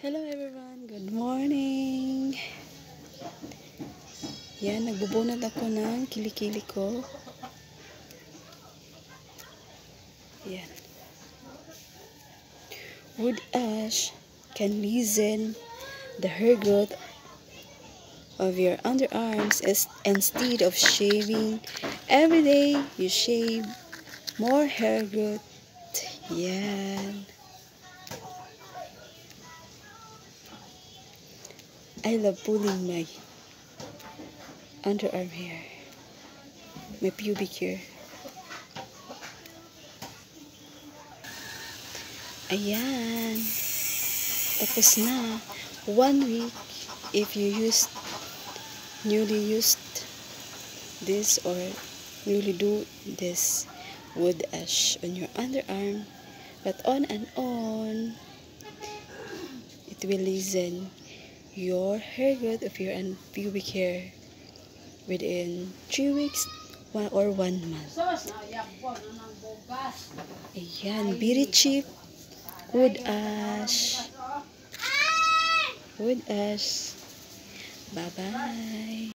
Hello everyone, good morning. Yan, nagbubunot ako ng kilikili ko. Yan. Wood ash can lessen the hair growth of your underarms instead of shaving. Every day you shave more hair growth. Yan. I love pulling my underarm hair, my pubic hair. Ayan. Tapos na. 1 week if you newly used this or newly do this wood ash on your underarm. But on and on, it will lessen your hair growth of your pubic hair within 3 weeks or 1 month. Ayan, very cheap wood ash. Wood ash. Bye-bye.